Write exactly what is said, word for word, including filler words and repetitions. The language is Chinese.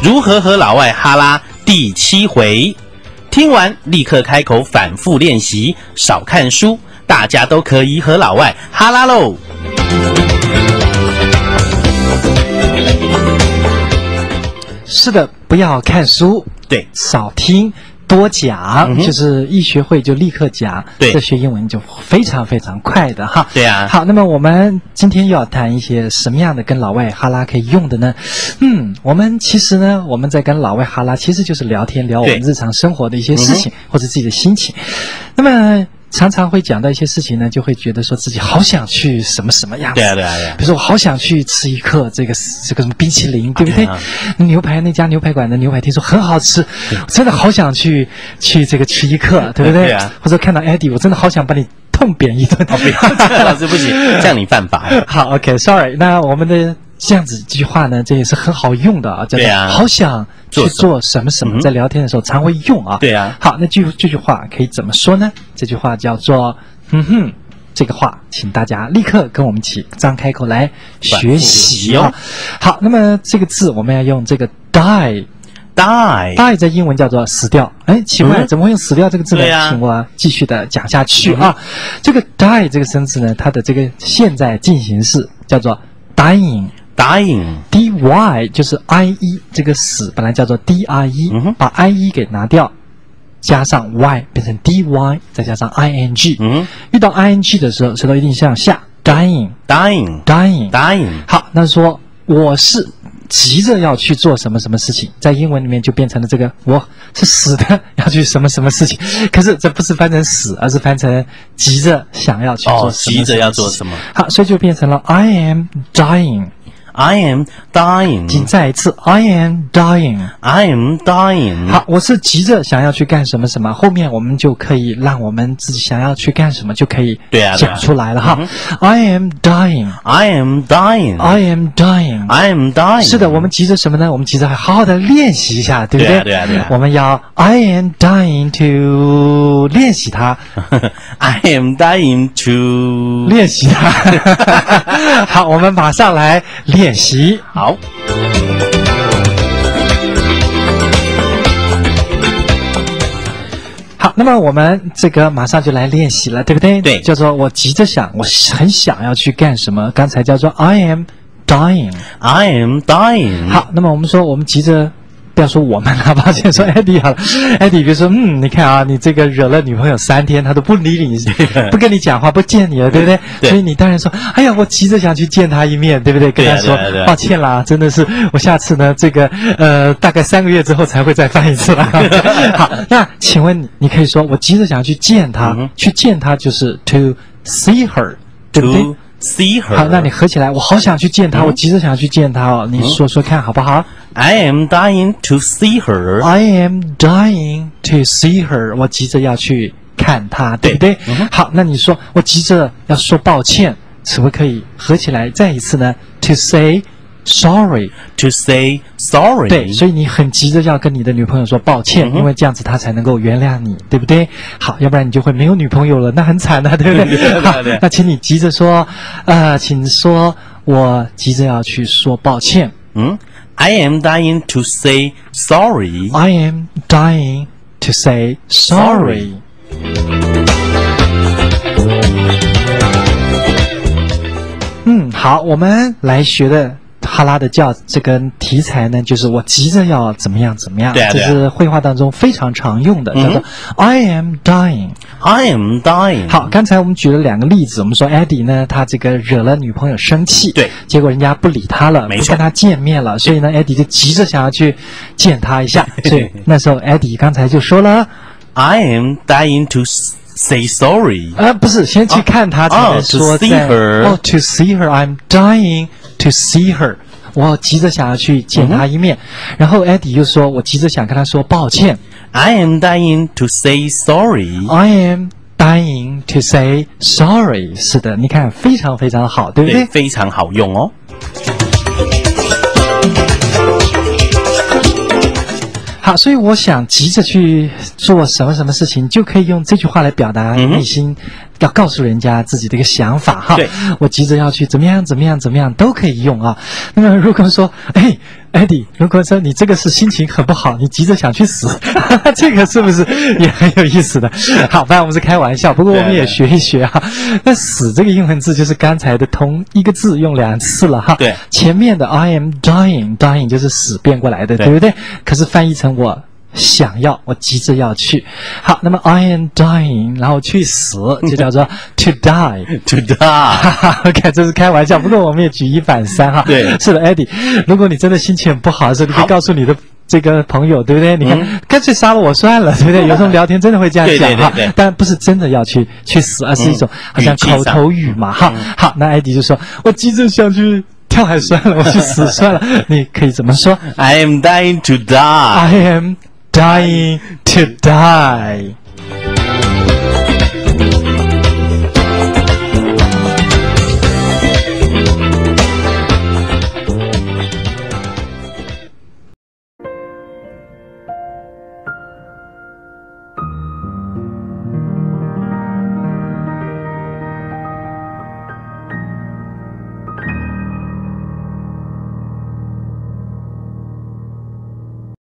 如何和老外哈拉第七回。听完立刻开口反复练习，少看书，大家都可以和老外哈拉喽。 是的，不要看书， 对， 少听。多讲、嗯、就是一学会就立刻讲， 对， 这学英文就非常非常快的哈。 对啊。 好，那么我们今天又要谈一些什么样的跟老外哈拉可以用的呢？嗯，我们其实呢，我们在跟老外哈拉，其实就是聊天，聊我们日常生活的一些事情、嗯、或者自己的心情。那么常常会讲到一些事情呢，就会觉得说自己好想去什么什么样子。 对啊，对啊，对啊。 比如说我好想去吃一颗这个这个什么冰淇淋，对不对？啊、牛排那家牛排馆的牛排听说很好吃，我真的好想去去这个吃一颗，对不对？对啊。或者看到 Eddie， 我真的好想把你痛扁一顿。哦，不要， 老师不行，这样你犯法。 好 ，OK，Sorry， 那我们的这样子这句话呢，这也是很好用的啊，叫做好想去做什么什么，在聊天的时候常会用啊。 对啊。 好，那这这句话可以怎么说呢？这句话叫做哼哼。这个话，请大家立刻跟我们一起张开口来学习啊！好，那么这个字我们要用这个 die，die，die die 在英文叫做死掉。哎，奇怪，嗯、怎么会用死掉这个字呢？啊、请我继续的讲下去啊！嗯、这个 die 这个生词呢，它的这个现在进行式叫做 dying，dying，dy 就是 i-e 这个死本来叫做 d-i-e，、嗯、把 i-e 给拿掉。加上 y 变成 dy， 再加上 ing， 嗯，遇到 ing 的时候，舌头一定向下 dying dying dying dying。 好，那说我是急着要去做什么什么事情，在英文里面就变成了这个我是死的要去什么什么事情，可是这不是翻成死，而是翻成急着想要去做什么什么事情、哦、急着要做什么。好，所以就变成了 I am dying。I am dying。 请再一次 I am dying。I am dying。 好，我是急着想要去干什么什么，后面我们就可以让我们自己想要去干什么就可以讲出来了哈。I am dying。I am dying。I am dying。I am dying。 是的，我们急着什么呢？我们急着好好的练习一下，对不对？ 对啊，对啊，对啊。 我们要 I am dying to 练习它。 I am dying to 练习它。好，我们马上来练。练习好， 好，那么我们这个马上就来练习了，对不对？ 对， 叫做我急着想，我很想要去干什么。刚才叫做 I am dying，I am dying。 好，那么我们说我们急着。不要说我们了，抱歉，说 Eddie 好了。Eddie 比如说，嗯，你看啊，你这个惹了女朋友三天，他都不理你，不跟你讲话，不见你了，对不对？ 对。 所以你当然说，哎呀，我急着想去见他一面，对不对？跟他说， 对啊对啊对啊、 抱歉啦，真的是，我下次呢，这个呃，大概三个月之后才会再犯一次啦。好，那请问你，你可以说我急着想要去见他，嗯、去见他就是 to see her， 对不对？ See her。 好，那你合起来，我好想去见她，嗯、我急着想去见她哦。你说说看好不好？ I am dying to see her. I am dying to see her. 我急着要去看她，对不对？对嗯、好，那你说我急着要说抱歉，可不可以合起来再一次呢 ？To say sorry. To say sorry. 对，所以你很急着要跟你的女朋友说抱歉，嗯、因为这样子她才能够原谅你，对不对？好，要不然你就会没有女朋友了，那很惨的，对不对？好，那请你急着说，呃，请说我急着要去说抱歉。 嗯 ，I am dying to say sorry. I am dying to say sorry. 嗯，好，我们来学的。哈拉的教这个题材呢，就是我急着要怎么样怎么样， 对啊对啊， 这是绘画当中非常常用的，嗯、叫做 I am dying。I am dying。 好，刚才我们举了两个例子，我们说 Eddie 呢，他这个惹了女朋友生气， 对， 结果人家不理他了， 没错， 不跟他见面了，所以呢 ，Eddie 就急着想要去见他一下，所以那时候 Eddie 刚才就说了 ，I am dying to say sorry。 呃，不是，先去看他才能说 ，to see her。 哦 ，to see her，I'm dying to see her。我急着想要去见他一面，嗯、然后 Eddie 又说，我急着想跟他说抱歉。 I am dying to say sorry. I am dying to say sorry. 是的，你看非常非常好，对不对？ 对，非常好用哦。 好，所以我想急着去做什么什么事情，就可以用这句话来表达内心要告诉人家自己的一个想法哈。 对， 我急着要去怎么样怎么样怎么样都可以用啊。那么如果说，哎。Eddie， 如果说你这个是心情很不好，你急着想去死，这个是不是也很有意思的？好，当然我们是开玩笑，不过我们也学一学哈。那死这个英文字就是刚才的同一个字用两次了哈。 对， 前面的 I am dying， dying 就是死变过来的， 对, 对不对？可是翻译成我想要，我急着要去。好，那么 I am dying， 然后去死就叫做 to die，to die。OK， 这是开玩笑，不过我们也举一反三哈。 对， 是的 ，Eddie， 如果你真的心情很不好的时候，你可以告诉你的这个朋友，对不对？你看，嗯、干脆杀了我算了，对不对？有时候聊天真的会这样讲哈，但不是真的要去去死，而是一种好像口头语嘛哈。嗯、好，那 Eddie 就说：“我急着想去。”跳海算了，我去死算了。你可以怎么说 ？I am dying to die. I am dying to die.